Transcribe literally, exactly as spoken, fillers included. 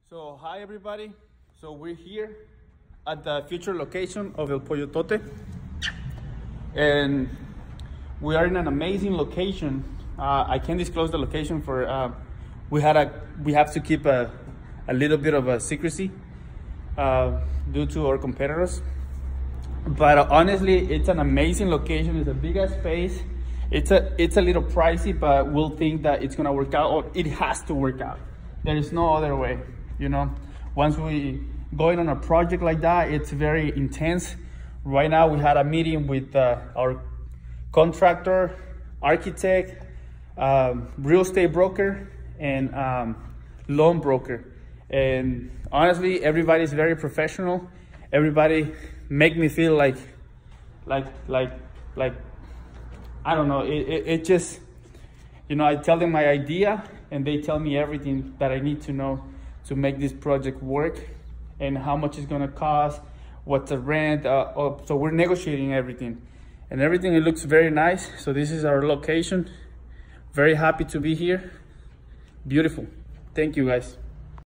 So hi everybody. So we're here at the future location of El Pollo Tote, and we are in an amazing location. Uh, I can't disclose the location for uh, we had a we have to keep a a little bit of a secrecy uh, due to our competitors. But uh, honestly, it's an amazing location. It's a big ass space. It's a it's a little pricey, but we'll think that it's gonna work out, or it has to work out. There is no other way. You know, once we going on a project like that, it's very intense. Right now, we had a meeting with uh, our contractor, architect, um, real estate broker, and um, loan broker. And honestly, everybody's very professional. Everybody make me feel like, like, like, like, I don't know. It, it, it just, you know, I tell them my idea, and they tell me everything that I need to know to make this project work, and how much it's gonna cost, what's the rent. Uh, oh, so we're negotiating everything, and everything. It looks very nice. So this is our location. Very happy to be here. Beautiful. Thank you guys.